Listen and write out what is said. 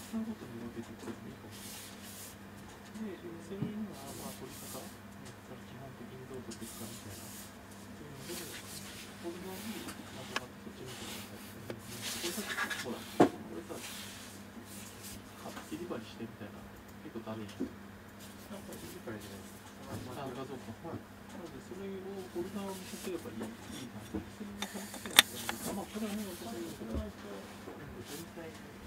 ターごとに分けて作ってもいいかもしれない。で、それにはまあ取り方、基本的にどう取っていくかみたいな。そういうので、フォルダにまとまってそっち見てください。これさ、ほら、これさ、切り張りしてみたいな、結構だるいじゃん。 なんか切り張りじゃないですか。 画像か。はい。なので、それをフォルダを見せてればいい感じ。それを貼って、まあ、これはもう、全体